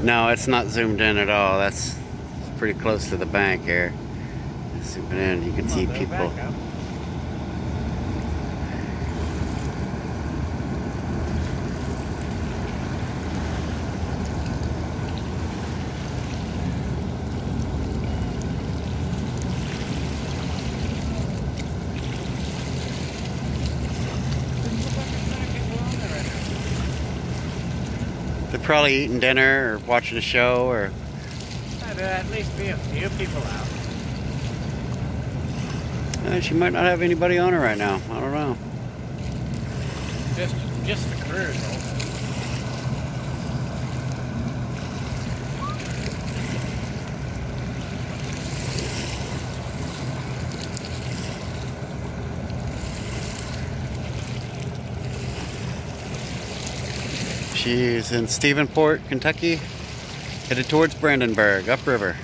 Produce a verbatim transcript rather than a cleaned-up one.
No, it's not zoomed in at all. That's pretty close to the bank here. Zooming in, you can see people. They're probably eating dinner or watching a show, or There'd at least be a few people out. Uh, she might not have anybody on her right now. I don't know. Just, just the crew, though. She's in Stephensport, Kentucky, headed towards Brandenburg, upriver.